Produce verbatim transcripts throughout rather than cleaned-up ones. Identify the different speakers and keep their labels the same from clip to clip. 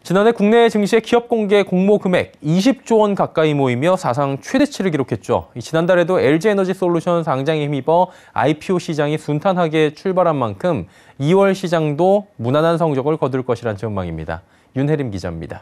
Speaker 1: 지난해 국내 증시의 기업 공개 공모 금액 이십조 원 가까이 모이며 사상 최대치를 기록했죠. 지난달에도 엘지에너지솔루션 상장에 힘입어 아이피오 시장이 순탄하게 출발한 만큼 이월 시장도 무난한 성적을 거둘 것이란 전망입니다. 윤혜림 기자입니다.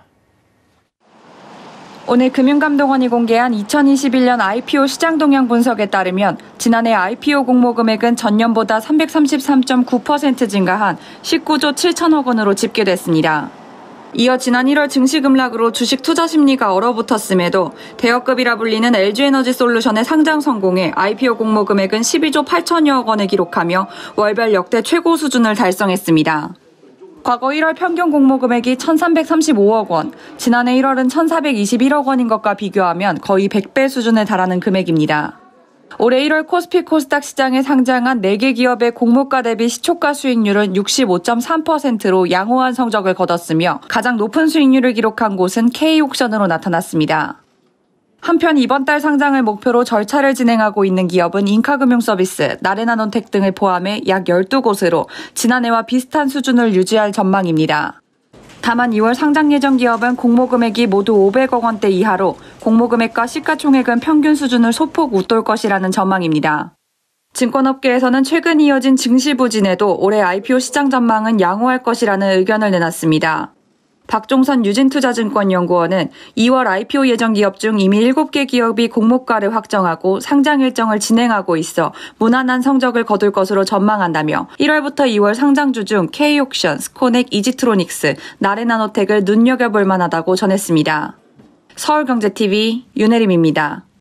Speaker 2: 오늘 금융감독원이 공개한 이천이십일 년 아이피오 시장 동향 분석에 따르면 지난해 아이피오 공모 금액은 전년보다 삼백삼십삼 점 구 퍼센트 증가한 십구조 칠천억 원으로 집계됐습니다. 이어 지난 일월 증시 급락으로 주식 투자 심리가 얼어붙었음에도 대여급이라 불리는 엘지에너지솔루션의 상장 성공에 아이피오 공모 금액은 십이조 팔천여억 원을 기록하며 월별 역대 최고 수준을 달성했습니다. 과거 일월 평균 공모 금액이 천삼백삼십오억 원, 지난해 일월은 천사백이십일억 원인 것과 비교하면 거의 백 배 수준에 달하는 금액입니다. 올해 일월 코스피 코스닥 시장에 상장한 네 개 기업의 공모가 대비 시초가 수익률은 육십오 점 삼 퍼센트로 양호한 성적을 거뒀으며 가장 높은 수익률을 기록한 곳은 K옥션으로 나타났습니다. 한편 이번 달 상장을 목표로 절차를 진행하고 있는 기업은 인카금융서비스, 나레나논텍 등을 포함해 약 열두 곳으로 지난해와 비슷한 수준을 유지할 전망입니다. 다만 이월 상장 예정 기업은 공모 금액이 모두 오백억 원대 이하로 공모 금액과 시가총액은 평균 수준을 소폭 웃돌 것이라는 전망입니다. 증권업계에서는 최근 이어진 증시 부진에도 올해 아이피오 시장 전망은 양호할 것이라는 의견을 내놨습니다. 박종선 유진투자증권연구원은 이월 아이피오 예정 기업 중 이미 일곱 개 기업이 공모가를 확정하고 상장 일정을 진행하고 있어 무난한 성적을 거둘 것으로 전망한다며 일월부터 이월 상장주 중 K옥션, 스코넥, 이지트로닉스, 나레나노텍을 눈여겨볼 만하다고 전했습니다. 서울경제티비 윤혜림입니다.